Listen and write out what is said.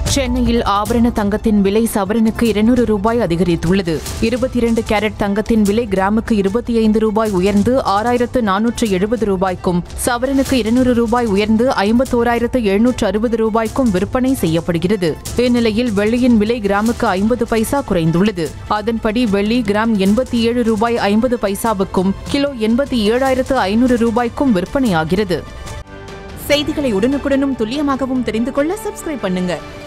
சென்னையில் ஆபரண தங்கத்தின் விலை சவரனுக்கு 200 ரூபாய் அதிகரித்துள்ளது. 22 கேரட் தங்கத்தின் விலை கிராமுக்கு 25 ரூபாய் உயர்ந்து 6470 ரூபாய்க்கும், சவரனுக்கு 200 ரூபாய் உயர்ந்து 51,760 ரூபாய்க்கும் விற்பனை செய்யப்படுகிறது. இந்நிலையில் வெள்ளியின் விலை கிராமுக்கு 50 பைசா குறைந்துள்ளது. அதன்படி வெள்ளி கிராம் 87 ரூபாய் 50 பைசாவுக்கும், கிலோ 87,500 ரூபாய்க்கும் விற்பனையாகிறது. செய்திகளை உடனுக்குடனும் துல்லியமாகவும் தெரிந்து கொள்ள சப்ஸ்கிரைப் பண்ணுங்க.